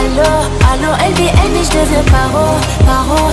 Allô, allô, LDN et je deviens paro, paro.